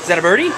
Is that a birdie?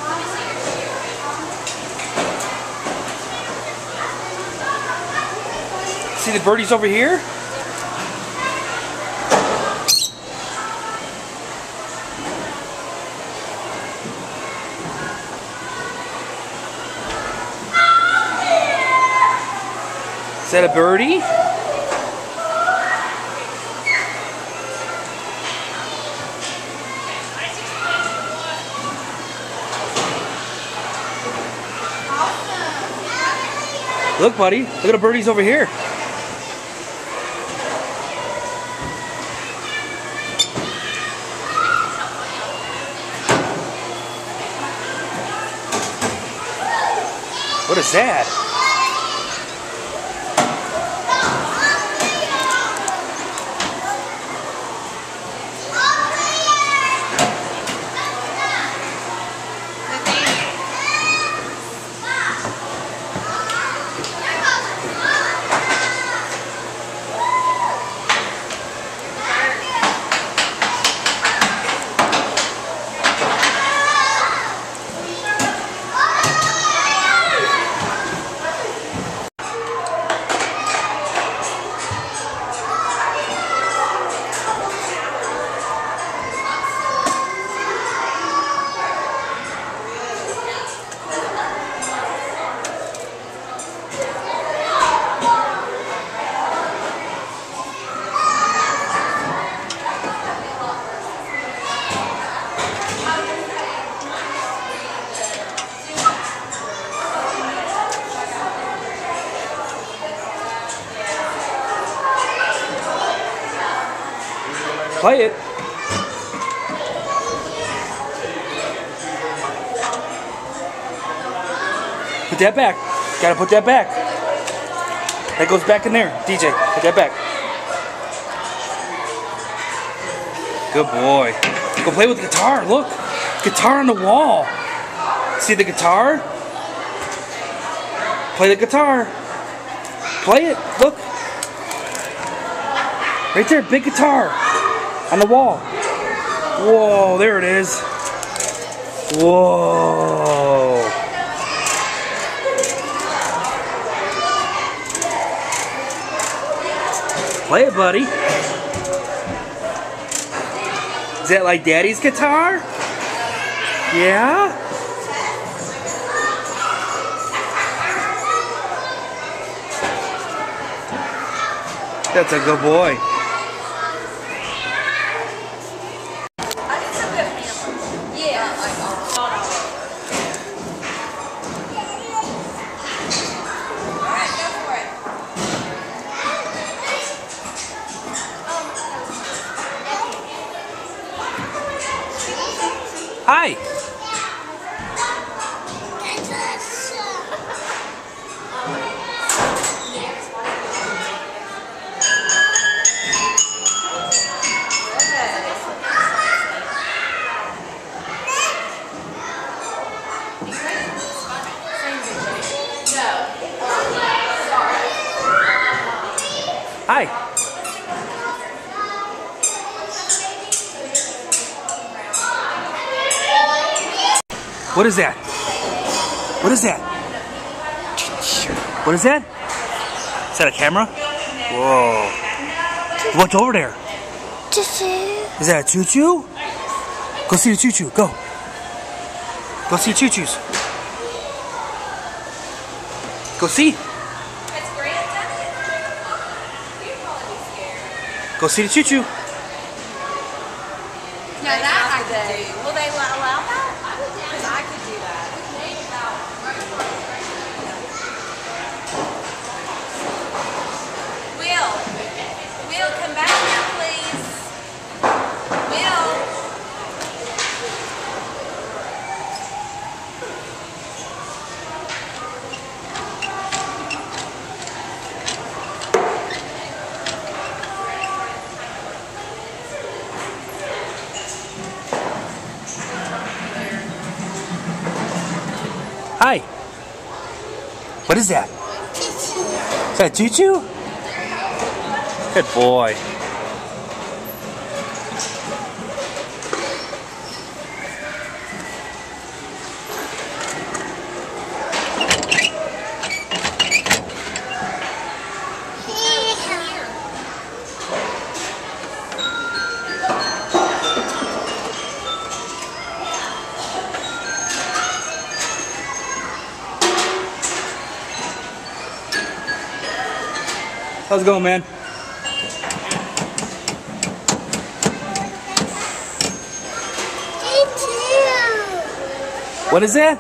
See the birdies over here? Is that a birdie? Look, buddy. Look at the birdies over here. What is that? Play it. Put that back. Gotta put that back. That goes back in there. DJ, put that back. Good boy. Go play with the guitar. Look. Guitar on the wall. See the guitar? Play the guitar. Play it. Look. Right there. Big guitar. On the wall. Whoa, there it is. Whoa. Play it, buddy. Is that like Daddy's guitar? Yeah? That's a good boy. Hi. Hi. What is that? What is that? What is that? Is that a camera? Whoa. What's over there? Choo-choo. Is that a choo-choo? Go see the choo-choo. Go. Go see choo-choos. Go see. Go see the choo-choo. No, that I could do. Will they allow that? Because I could do that. Will, come back here, please. Will. Hi. What is that? Is that a choo-choo? Good boy. How's it going, man? What is that?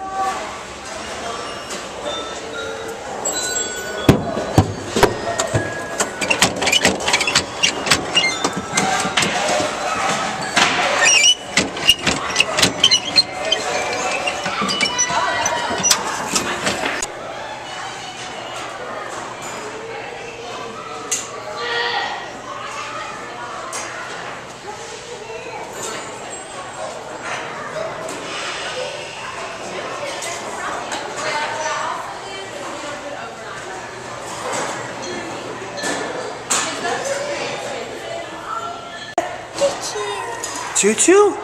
Choo-choo?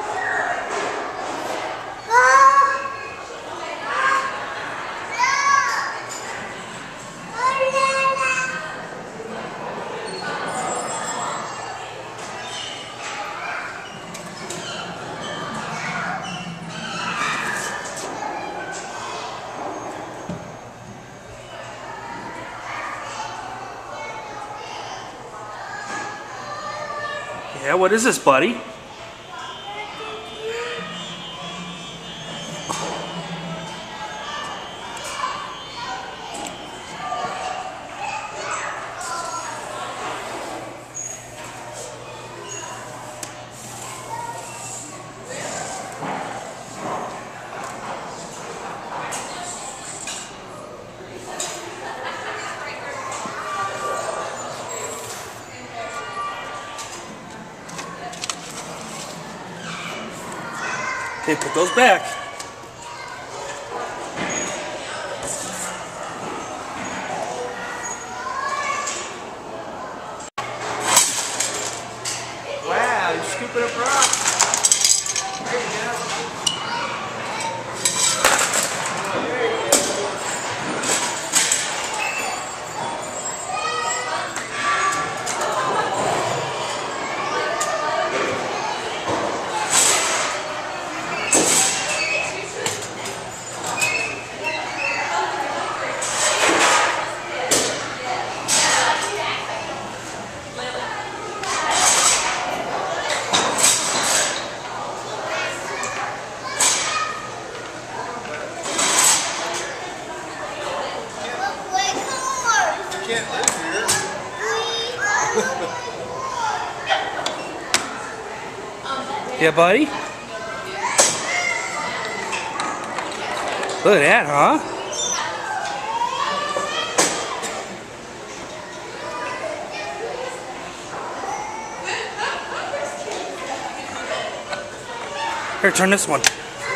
Yeah, what is this, buddy? Okay, put those back. Wow, you're scooping up rocks. There you go. Can't live here. Yeah, buddy? Look at that, huh? Here, turn this one.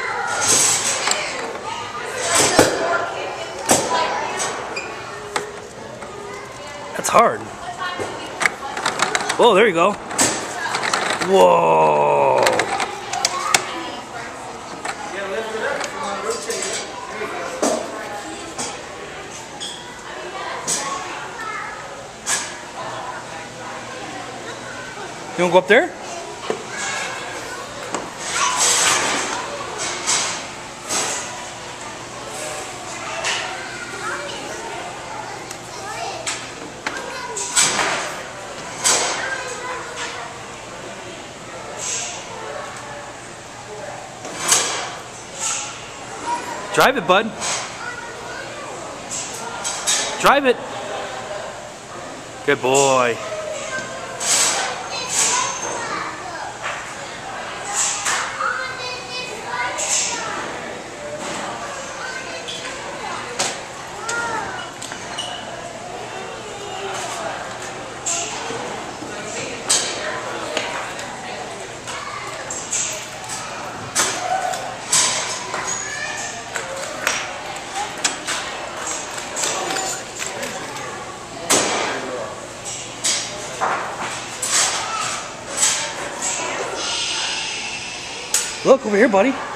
That's hard. Oh, there you go. Whoa. You want to go up there? Drive it, bud. Drive it. Good boy. Look over here, buddy.